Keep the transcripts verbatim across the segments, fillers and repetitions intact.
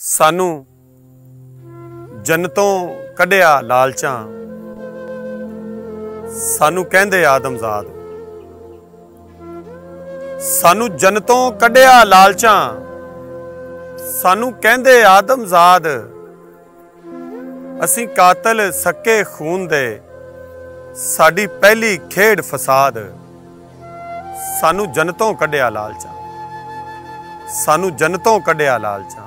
सानू जन्नतों कढ़िया लालचां, सानू कहंदे आदमजाद। सानू जन्नतों कढ़िया लालचां, सानू कहंदे आदमजाद। असीं कातल सक्के खून दे, साडी पहली खेड फसाद। सानू जन्नतों कढ़िया लालचां, सानू जन्नतों कढ़िया लालचां।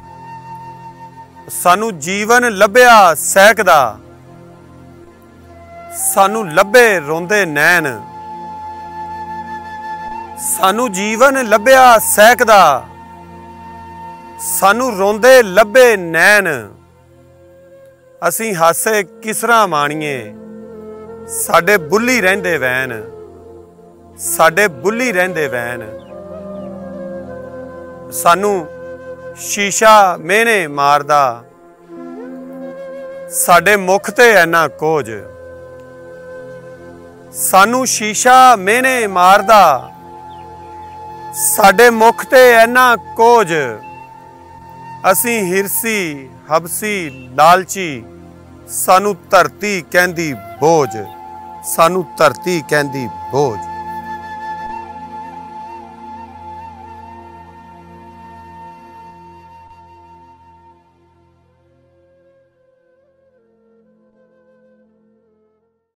सानू जीवन लभ्या सहकदा, सानू लभे रोंदे नैन। सानू जीवन लभ्या सहकदा, सानू रोंदे लभे नैन। असीं हासे किसरा माणीए, साडे बुल्ली रहिंदे वैन, साडे बुल्ली रहिंदे वैन। सानू शीशा मेहने मारदा, साडे मुख ते ऐना कोज। सानू शीशा मेहने मारदा, साडे मुख ते ऐना कोज। असीं हिरसी हबसी लालची, सानू धरती कहंदी बोझ, सानू धरती कहंदी बोझ।